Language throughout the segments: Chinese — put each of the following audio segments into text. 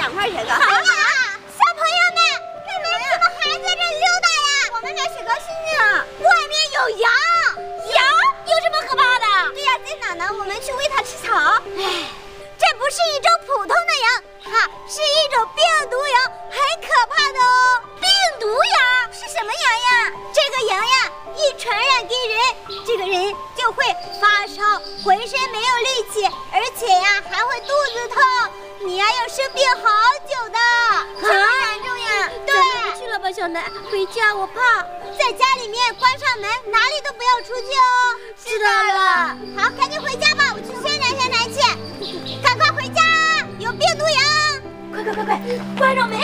赶快写个。 好呀，小朋友们，你们怎么还在这溜达呀？ 我们在写个信呢。 外面有羊， 羊有什么可怕的？ 对呀，在哪呢？我们去喂它吃草。哎，这不是一种普通的羊，它是一种病毒羊，很可怕的哦。病毒羊是什么羊呀？这个羊呀，一传染给人，这个人就会发烧，浑身没有力气，而且呀还会肚子痛，你呀要生病好久的，这么严重呀？对， 回去了吧，小南，回家我怕。 在家里面关上门，哪里都不要出去哦。 知道了。 好，赶紧回家吧，我去宣传宣传去。赶快回家，有病毒羊！ 快，关上门！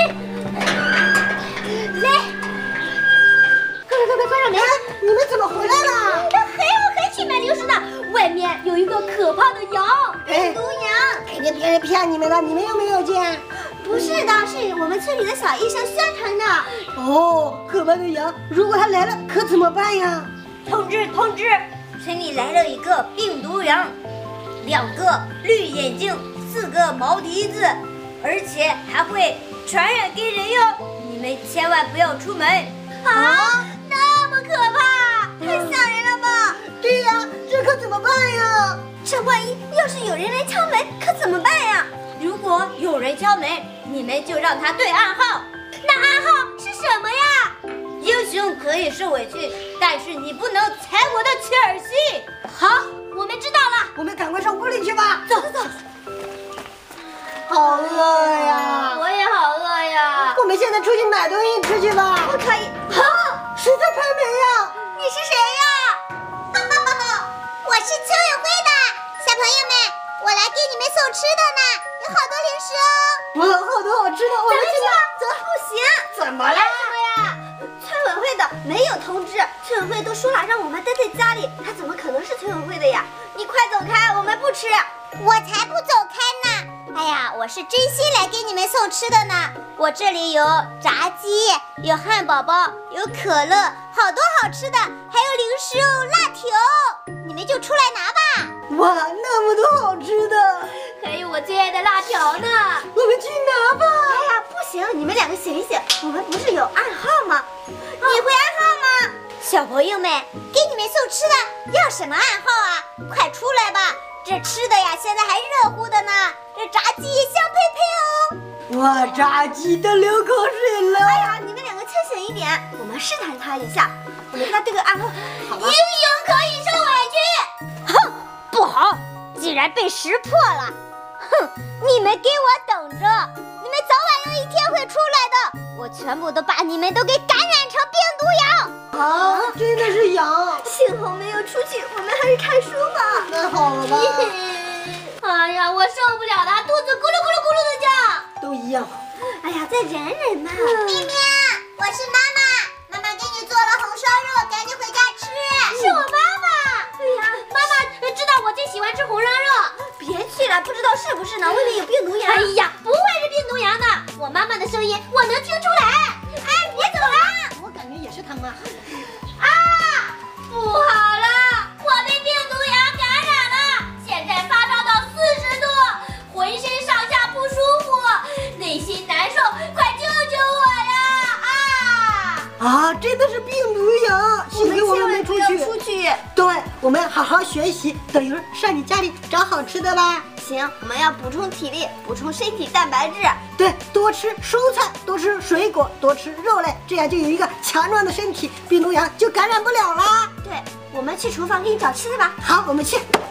来，快关上门！ 你们怎么回来了？ 还去买零食呢。外面有一个可怕的羊， 病毒羊！ 肯定别人骗你们了，你们有没有见？ 不是的，是我们村里的小医生宣传的。 哦，可怕的羊，如果它来了，可怎么办呀？ 通知，村里来了一个病毒羊，2个绿眼睛，4个毛蹄子，而且还会传染给人哟。你们千万不要出门啊！那么可怕，太吓人了吧？ 对呀，这可怎么办呀？ 这万一要是有人来敲门，可怎么办呀？ 如果有人敲门，你们就让他对暗号。 那暗号是什么呀？ 英雄可以受委屈，但是你不能踩我的切尔西。 好，我们知道了。 我们赶快上屋里去吧。 走。 好饿呀！ 我也好饿呀。 我们现在出去买东西吃去吧。 不可以。 好，谁在拍门呀？ 你是谁呀？我是村委会的小朋友们，我来给你们送吃的呢，有好多零食哦。 哇，好多好吃的，我们去吧。 走，不行。 怎么了？ 呀？村委会的没有通知，村委会都说了让我们待在家里，他怎么可能是村委会的呀？你快走开，我们不吃。我才不走开呢！哎呀，我是真心来给你们送吃的呢。我这里有炸鸡，有汉堡包，有可乐，好多好吃的，还有零食哦，辣条，你们就出来拿吧。 哇，那么多好吃的， 还有我最爱的辣条呢。 我们去拿吧。 哎呀，不行，你们2个醒一醒，我们不是有暗号吗？你会暗号吗？小朋友们，给你们送吃的，要什么暗号啊？快出来吧！这吃的呀，现在还热乎的呢，这炸鸡香喷喷哦！ 哇，炸鸡都流口水了。 哎呀，你们2个清醒一点，我们试探他一下，我们给他对个暗号，好吧？英雄可以受委屈。哼，不好，既然被识破了，哼，你们给我等着，你们早晚有一天会出来的，我全部都把你们都给感染成病毒羊。 啊，真的是羊！ 幸好没有出去，我们还是看书吧。 那好了吧？ 哎呀，我受不了了，肚子咕噜咕噜咕噜的叫。 都一样。 哎呀，再忍忍吧。咪咪，我是妈妈，妈妈给你做了红烧肉，赶紧回家吃。是我妈妈。哎呀， 妈妈知道我最喜欢吃红烧肉。 别去了，不知道是不是呢？外面有病毒羊。 哎呀，不会是病毒羊的，我妈妈的声音我能听出来。 哎，别走了， 我感觉也是他妈。 不好了，我被病毒羊感染了，现在发烧到40度，浑身上下不舒服，内心难受，快救救我呀！ 啊，真的是病毒羊！幸亏我们没出去。 出去。 对，我们好好学习，等一会儿上你家里找好吃的吧。 行，我们要补充体力，补充身体蛋白质。 对，多吃蔬菜，多吃水果，多吃肉类，这样就有一个强壮的身体，病毒羊就感染不了啦。 对，我们去厨房给你找吃的吧。 好，我们去。